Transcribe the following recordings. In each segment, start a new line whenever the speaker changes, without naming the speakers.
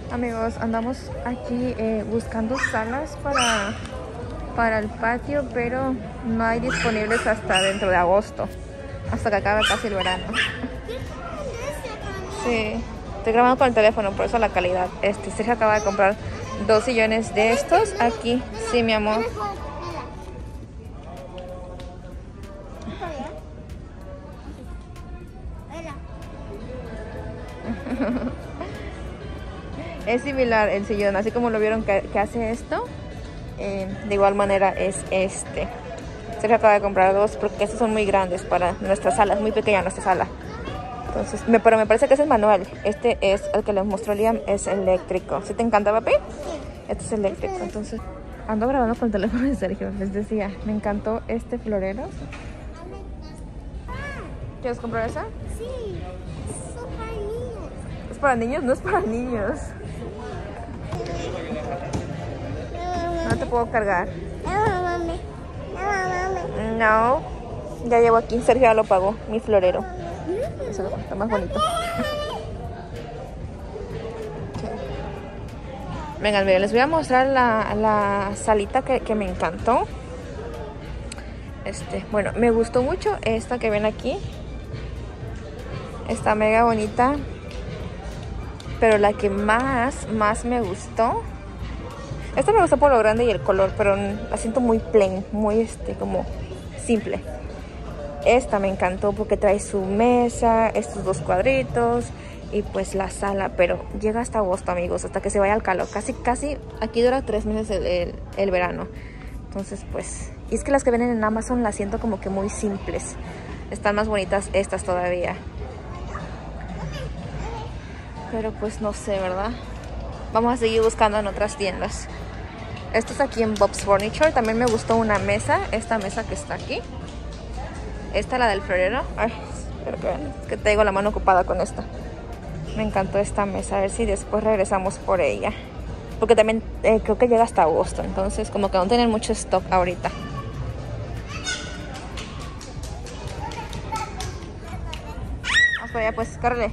Amigos, andamos aquí buscando salas para el patio, pero no hay disponibles hasta dentro de agosto, hasta que acabe casi el verano. Sí, estoy grabando con el teléfono, por eso la calidad. Sergio acaba de comprar 2 sillones de estos aquí. Sí, mi amor. Es similar el sillón, así como lo vieron que hace esto. De igual manera es este. Sergio acaba de comprar 2 porque estos son muy grandes para nuestra sala, es muy pequeña nuestra sala. Entonces, pero me parece que es el manual. Este es el que les mostró Liam, es eléctrico. ¿Sí te encanta, papi? Este es eléctrico. Entonces, ando grabando con el teléfono de Sergio. Les decía, me encantó este florero. ¿Quieres comprar esa?
Sí, es para niños.
¿Es para niños? No es para niños. No te puedo cargar. No. Ya llevo aquí. Sergio ya lo pagó. Mi florero. Eso está más bonito. Vengan, miren, les voy a mostrar la salita que me encantó. Bueno, me gustó mucho esta que ven aquí. Está mega bonita. Pero la que más me gustó. Esta me gustó por lo grande y el color, pero la siento muy plain, muy como simple. Esta me encantó porque trae su mesa, estos 2 cuadritos y pues la sala, pero llega hasta agosto, amigos, hasta que se vaya al calor. Casi aquí dura 3 meses el verano. Entonces pues, y es que las que vienen en Amazon las siento como que muy simples. Están más bonitas estas todavía. Pero pues no sé, ¿verdad? Vamos a seguir buscando en otras tiendas. Esto es aquí en Bob's Furniture. También me gustó una mesa. Esta mesa que está aquí. Esta, la del florero. Ay, espero que vean. Es que tengo la mano ocupada con esta. Me encantó esta mesa. A ver si después regresamos por ella. Porque también creo que llega hasta agosto. Entonces como que no tienen mucho stock ahorita. Vamos para allá pues, córrele.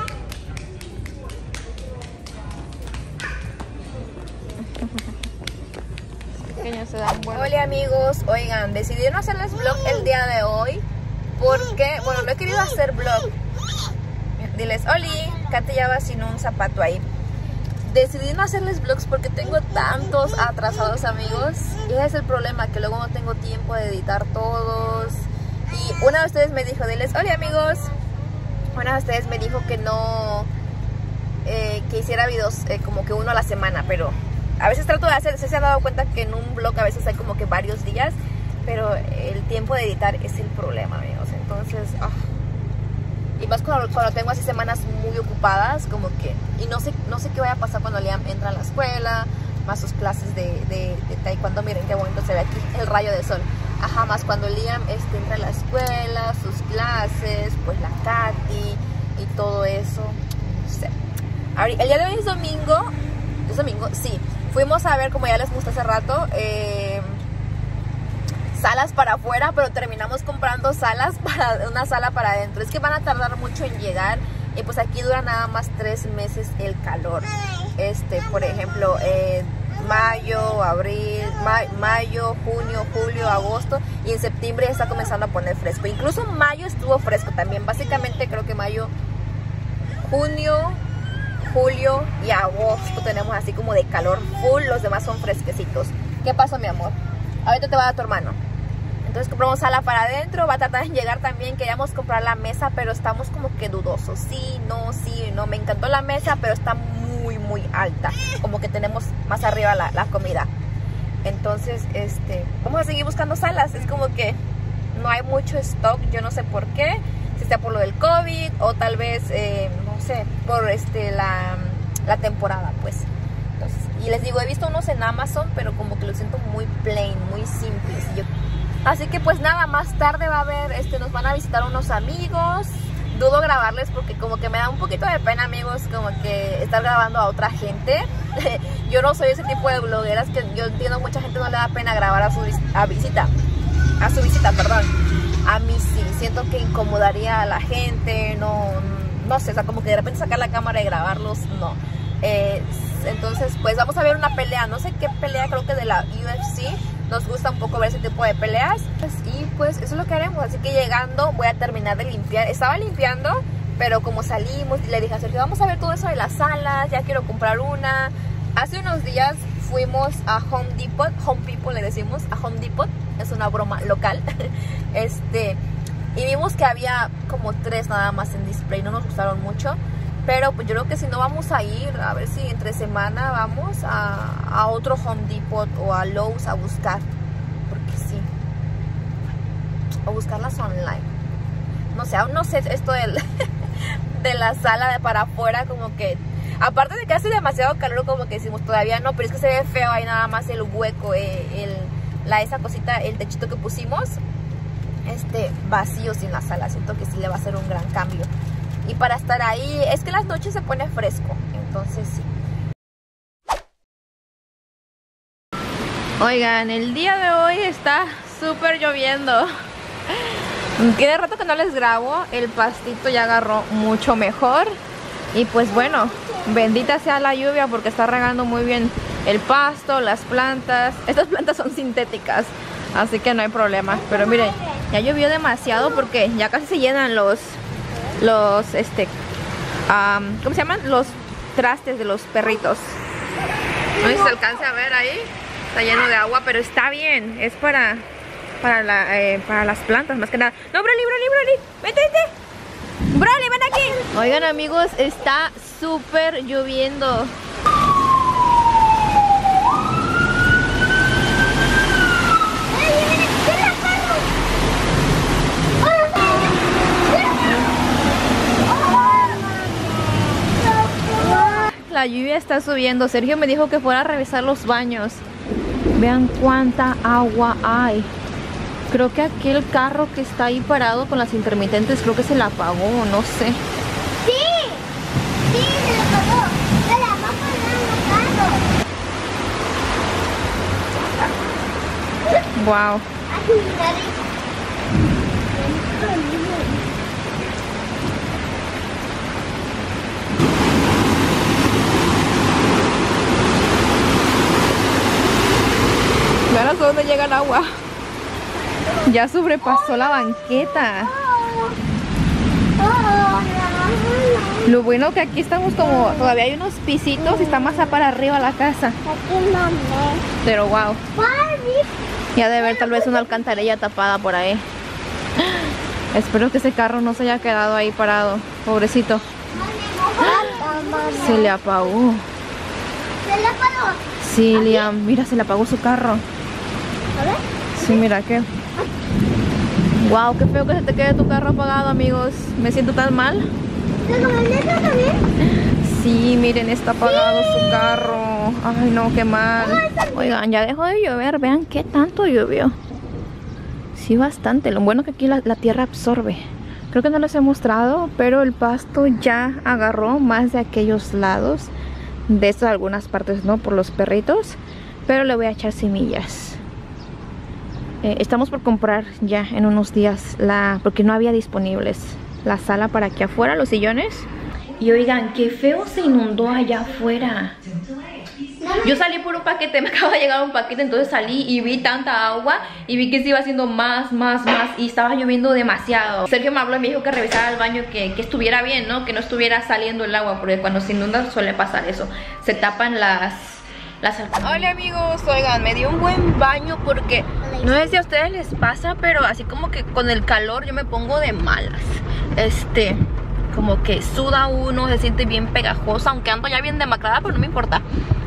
Se dan buenos. Hola amigos, oigan, decidí no hacerles vlog el día de hoy porque, bueno, no he querido hacer vlog. Diles, Oli, Katy ya va sin un zapato ahí. Decidí no hacerles vlogs porque tengo tantos atrasados, amigos. Y ese es el problema, que luego no tengo tiempo de editar todos. Y una de ustedes me dijo, diles, hola amigos. Una de ustedes me dijo que no, que hiciera videos como que uno a la semana, pero a veces trato de hacer, se han dado cuenta que en un vlog a veces hay como que varios días, pero el tiempo de editar es el problema, amigos. Entonces, y más cuando tengo así semanas muy ocupadas, como que, y no sé qué vaya a pasar cuando Liam entra a la escuela, más sus clases de taekwondo. Miren qué bonito se ve aquí el rayo de sol. Ajá, más cuando Liam entra a la escuela, sus clases, pues la Katy y todo eso. No sé. El día de hoy es domingo. ¿Es domingo? Sí. Fuimos a ver, como ya les mostré hace rato, salas para afuera, pero terminamos comprando una sala para adentro. Es que van a tardar mucho en llegar y pues aquí dura nada más 3 meses el calor. Por ejemplo, mayo, abril, mayo, junio, julio, agosto, y en septiembre ya está comenzando a poner fresco. Incluso mayo estuvo fresco también. Básicamente creo que mayo, junio, julio y agosto tenemos así como de calor full, los demás son fresquecitos. ¿Qué pasó, mi amor? Ahorita te va a dar tu hermano. Entonces compramos sala para adentro, va a tratar de llegar también. Queríamos comprar la mesa, pero estamos como que dudosos. Sí, no, me encantó la mesa, pero está muy alta, como que tenemos más arriba la comida. Entonces, vamos a seguir buscando salas. Es como que no hay mucho stock, yo no sé por qué. Si sea por lo del COVID o tal vez, no sé, por la temporada, pues. Entonces, y les digo, he visto unos en Amazon, pero como que lo siento muy plain, muy simples. Así que pues nada, más tarde va a haber, nos van a visitar unos amigos. Dudo grabarles porque como que me da un poquito de pena, amigos, como que estar grabando a otra gente. Yo no soy ese tipo de blogueras, que yo entiendo mucha gente no le da pena grabar a su visita, perdón. A mí sí, siento que incomodaría a la gente, no sé, o sea, como que de repente sacar la cámara y grabarlos, no. Entonces pues vamos a ver una pelea, no sé qué pelea, creo que de la UFC. Nos gusta un poco ver ese tipo de peleas. Y pues eso es lo que haremos. Así que llegando voy a terminar de limpiar. Estaba limpiando, pero como salimos, le dije a Sergio, vamos a ver todo eso de las salas, ya quiero comprar una. Hace unos días fuimos a Home Depot, Home People le decimos, a Home Depot, es una broma local. Y vimos que había como 3 nada más en display, no nos gustaron mucho. Pero pues yo creo que si no vamos a ir, a ver si entre semana vamos a otro Home Depot o a Lowe's a buscar. Porque sí. O buscarlas online. No sé, aún no sé esto de la sala de para afuera, como que... Aparte de que hace demasiado calor, como que decimos todavía no, pero es que se ve feo ahí nada más el hueco, esa cosita, el techito que pusimos, vacío sin la sala. Siento que sí le va a hacer un gran cambio. Y para estar ahí, es que las noches se pone fresco, entonces sí. Oigan, el día de hoy está súper lloviendo. Qué rato que no les grabo, el pastito ya agarró mucho mejor. Y pues bueno, bendita sea la lluvia porque está regando muy bien el pasto, las plantas. Estas plantas son sintéticas, así que no hay problema. Pero miren, ya llovió demasiado porque ya casi se llenan los ¿cómo se llaman? Los trastes de los perritos. No sé si se alcance a ver ahí. Está lleno de agua, pero está bien. Es para las plantas, más que nada. No, Broly, vente. Broly, ven aquí. Oigan, amigos, está súper lloviendo. La lluvia está subiendo. Sergio me dijo que fuera a revisar los baños. Vean cuánta agua hay. Creo que aquel carro que está ahí parado con las intermitentes, creo que se la apagó, no sé.
Sí, se la apagó. Se la va a apagar el carro.
Wow. Vean hasta dónde llega el agua. Ya sobrepasó la banqueta. Lo bueno que aquí estamos como... Todavía hay unos pisitos y está más para arriba la casa. Pero wow. Ya debe haber tal vez una alcantarilla tapada por ahí. Espero que ese carro no se haya quedado ahí parado. Pobrecito. Se le apagó.
¿Se le apagó?
Sí, Liam. Mira, se le apagó su carro.
A ver.
Sí, mira que... Wow, qué feo que se te quede tu carro apagado, amigos. Me siento tan mal.
¿La camioneta también?
Sí, miren, está apagado su carro. Ay, no, qué mal. Oigan, ya dejó de llover. Vean qué tanto llovió. Sí, bastante. Lo bueno que aquí la tierra absorbe. Creo que no les he mostrado, pero el pasto ya agarró más de aquellos lados. De estas algunas partes, ¿no? Por los perritos. Pero le voy a echar semillas. Estamos por comprar ya en unos días porque no había disponibles la sala para aquí afuera, los sillones. Y oigan, qué feo se inundó allá afuera. Yo salí por un paquete, me acaba de llegar un paquete, entonces salí y vi tanta agua y vi que se iba haciendo más y estaba lloviendo demasiado. Sergio me habló y me dijo que revisara el baño, que estuviera bien, ¿no? Que no estuviera saliendo el agua, porque cuando se inunda suele pasar eso. Se tapan las Hola amigos, oigan, me dio un buen baño porque no sé si a ustedes les pasa, pero así como que con el calor yo me pongo de malas. Como que suda uno, se siente bien pegajosa, aunque ando ya bien demacrada, pero no me importa.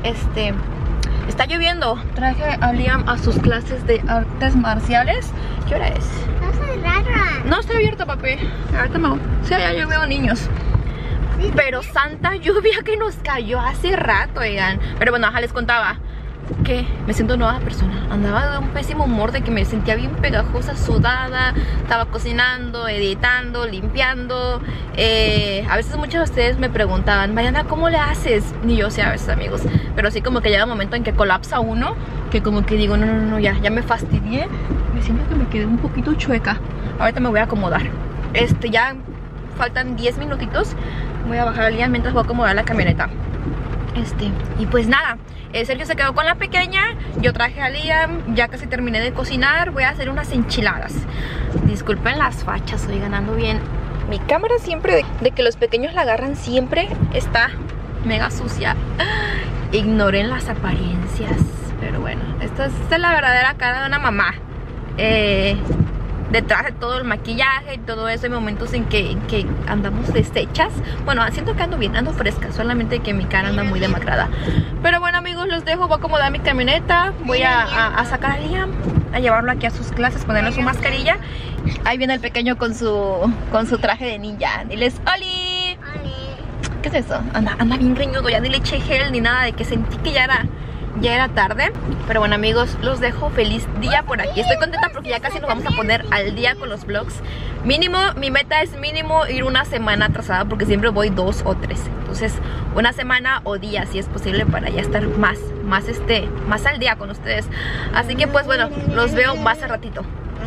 Está lloviendo. Traje a Liam a sus clases de artes marciales. ¿Qué hora es?
Está cerrada.
No, está abierto, papi. Ahorita me... Sí, ya yo veo niños. Pero santa lluvia que nos cayó hace rato, oigan. Pero bueno, les contaba que me siento nueva persona. Andaba de un pésimo humor, de que me sentía bien pegajosa, sudada. Estaba cocinando, editando, limpiando. A veces muchos de ustedes me preguntaban, Mariana, ¿cómo le haces? Ni yo sé a veces, amigos. Pero sí como que llega un momento en que colapsa uno, que como que digo, no, ya me fastidié. Me siento que me quedé un poquito chueca. Ahorita me voy a acomodar. Ya faltan 10 minutitos. Voy a bajar al día mientras voy a acomodar la camioneta. Y pues nada, Sergio se quedó con la pequeña, yo traje a Liam, ya casi terminé de cocinar, voy a hacer unas enchiladas. Disculpen las fachas, estoy ganando bien. Mi cámara siempre, de que los pequeños la agarran, siempre está mega sucia. Ignoren las apariencias, pero bueno, esta es la verdadera cara de una mamá. Detrás de todo el maquillaje y todo eso, hay momentos en que andamos deshechas. Bueno, siento que ando bien, ando fresca, solamente que mi cara anda muy demacrada. Pero bueno amigos, los dejo, voy a acomodar mi camioneta. Voy a sacar a Liam, a llevarlo aquí a sus clases, ponerle su mascarilla. Ahí viene el pequeño con su traje de ninja. Diles, ¡Oli! ¿Qué es eso? Anda bien greñudo, ya ni le eché gel ni nada, de que sentí que ya era tarde. Pero bueno amigos, los dejo, feliz día por aquí. Estoy contenta porque ya casi nos vamos a poner al día con los vlogs. Mínimo, mi meta es mínimo ir una semana atrasada, porque siempre voy 2 o 3. Entonces una semana o día si es posible, para ya estar más al día con ustedes. Así que pues bueno, los veo más al ratito.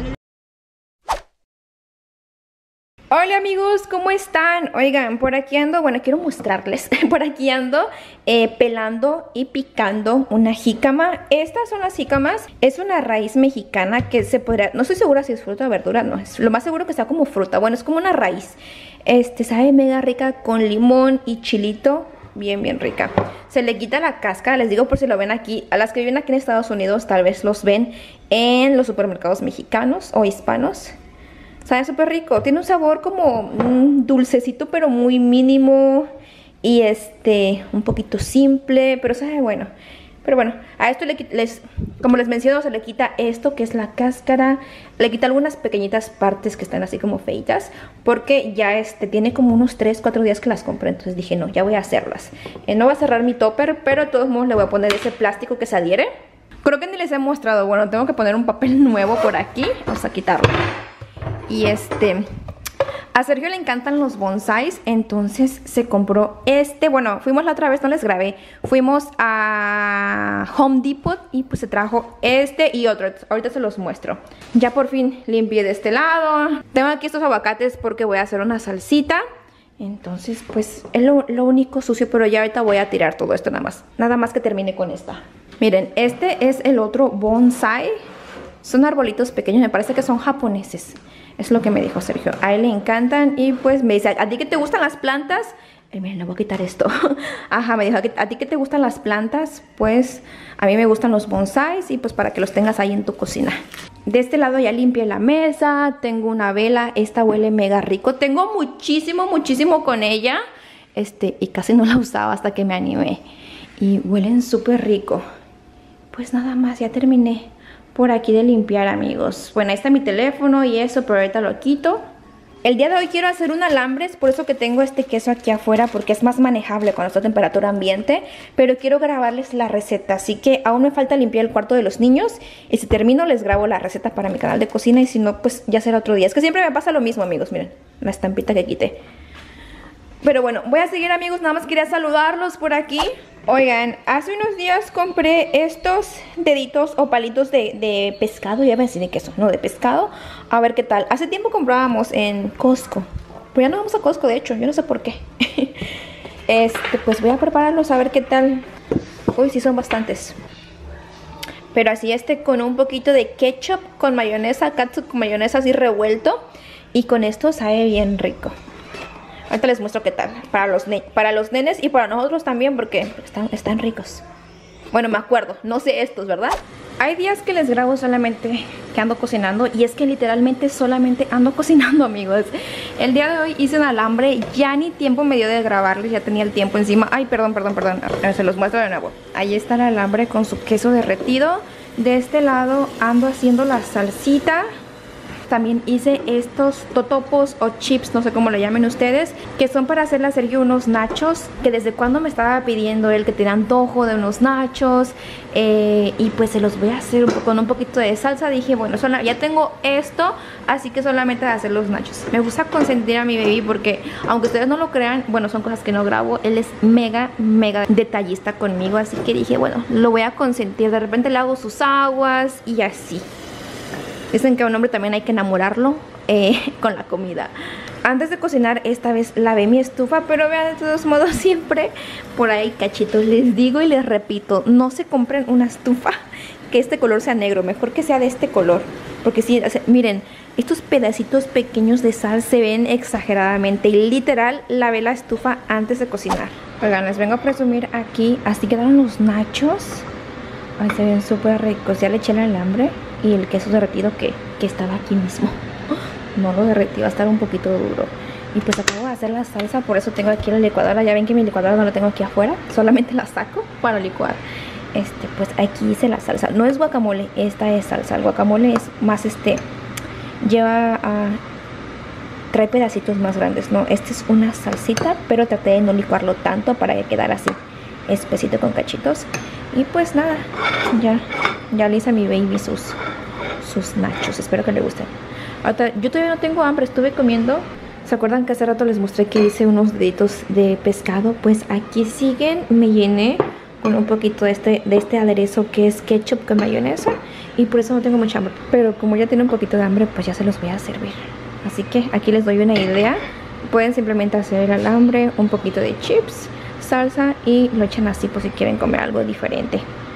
Hola amigos, ¿cómo están? Oigan, por aquí ando, bueno, quiero mostrarles. Por aquí ando pelando y picando una jícama. Estas son las jícamas. Es una raíz mexicana que se podría, no estoy segura si es fruta o verdura, no, es lo más seguro que sea como fruta. Bueno, es como una raíz. Sabe mega rica con limón y chilito. Bien rica. Se le quita la cáscara, les digo por si lo ven aquí. A las que viven aquí en Estados Unidos tal vez los ven en los supermercados mexicanos o hispanos. Sabe súper rico, tiene un sabor como dulcecito pero muy mínimo. Y un poquito simple, pero sabe bueno. Pero bueno, a esto como les menciono, se le quita esto que es la cáscara. Le quita algunas pequeñitas partes que están así como feitas, porque ya tiene como unos 3-4 días que las compré. Entonces dije, no, ya voy a hacerlas. No voy a cerrar mi topper, pero de todos modos le voy a poner ese plástico que se adhiere. Creo que ni les he mostrado, bueno, tengo que poner un papel nuevo por aquí. Vamos a quitarlo. Y a Sergio le encantan los bonsáis, entonces se compró bueno, fuimos la otra vez, no les grabé. Fuimos a Home Depot y pues se trajo y otro. Ahorita se los muestro. Ya por fin limpié de este lado. Tengo aquí estos aguacates porque voy a hacer una salsita. Entonces pues es lo único sucio, pero ya ahorita voy a tirar todo esto nada más que termine con esta. Miren, este es el otro bonsai. Son arbolitos pequeños, me parece que son japoneses. Es lo que me dijo Sergio. A él le encantan y pues me dice, ¿a ti que te gustan las plantas? Miren, le voy a quitar esto. Ajá, me dijo, ¿a ti que te gustan las plantas? Pues a mí me gustan los bonsáis y pues para que los tengas ahí en tu cocina. De este lado ya limpié la mesa, tengo una vela, esta huele mega rico. Tengo muchísimo con ella. Y casi no la usaba hasta que me animé. Y huelen súper rico. Pues nada más, ya terminé por aquí de limpiar amigos. Bueno, ahí está mi teléfono y eso, pero ahorita lo quito. El día de hoy quiero hacer un alambres, por eso que tengo este queso aquí afuera, porque es más manejable cuando está a temperatura ambiente. Pero quiero grabarles la receta, así que aún me falta limpiar el cuarto de los niños. Y si termino les grabo la receta para mi canal de cocina, y si no pues ya será otro día. Es que siempre me pasa lo mismo amigos, miren, la estampita que quité. Pero bueno, voy a seguir amigos, nada más quería saludarlos por aquí. Oigan, hace unos días compré estos deditos o palitos de pescado. Ya me decía de queso, no, de pescado. A ver qué tal. Hace tiempo comprábamos en Costco, pero ya no vamos a Costco, de hecho, yo no sé por qué. Pues voy a prepararlos a ver qué tal. Uy, sí son bastantes. Pero así con un poquito de ketchup con mayonesa, catsup con mayonesa así revuelto. Y con esto sabe bien rico. Ahorita les muestro qué tal, para los nenes y para nosotros también, porque están ricos. Bueno, me acuerdo, no sé estos, ¿verdad? Hay días que les grabo solamente que ando cocinando, y es que literalmente solamente ando cocinando, amigos. El día de hoy hice un alambre, ya ni tiempo me dio de grabarles, ya tenía el tiempo encima. Ay, perdón, se los muestro de nuevo. Ahí está el alambre con su queso derretido. De este lado ando haciendo la salsita. También hice estos totopos o chips, no sé cómo lo llamen ustedes, que son para hacerle a Sergio unos nachos, que desde cuando me estaba pidiendo él que tenía antojo de unos nachos. Y pues se los voy a hacer con un poquito de salsa. Dije, bueno, ya tengo esto, así que solamente de hacer los nachos. Me gusta consentir a mi baby porque, aunque ustedes no lo crean, bueno, son cosas que no grabo, él es mega detallista conmigo, así que dije, bueno, lo voy a consentir. De repente le hago sus aguas y así. Dicen que a un hombre también hay que enamorarlo con la comida. Antes de cocinar, esta vez lavé mi estufa, pero vean, de todos modos siempre por ahí cachitos. Les digo y les repito, no se compren una estufa que este color sea negro, mejor que sea de este color. Porque si, miren, estos pedacitos pequeños de sal se ven exageradamente. Y literal, lavé la estufa antes de cocinar. Oigan, les vengo a presumir aquí, así quedaron los nachos. Ay, se ven súper ricos. Ya le eché el alambre y el queso derretido que estaba aquí mismo. No lo derretí, va a estar un poquito duro. Y pues acabo de hacer la salsa, por eso tengo aquí la licuadora. Ya ven que mi licuadora no la tengo aquí afuera, solamente la saco para licuar. Pues aquí hice la salsa. No es guacamole, esta es salsa. El guacamole es más trae pedacitos más grandes, ¿no? Esta es una salsita, pero traté de no licuarlo tanto para que quedara así, espesito con cachitos. Y pues nada, ya le hice a mi baby sus nachos. Espero que le gusten. Ahora, yo todavía no tengo hambre, estuve comiendo. ¿Se acuerdan que hace rato les mostré que hice unos deditos de pescado? Pues aquí siguen, me llené con un poquito de este aderezo que es ketchup con mayonesa. Y por eso no tengo mucha hambre. Pero como ya tiene un poquito de hambre, pues ya se los voy a servir. Así que aquí les doy una idea. Pueden simplemente hacer el alambre, un poquito de chips, salsa y lo echan así por si quieren comer algo diferente.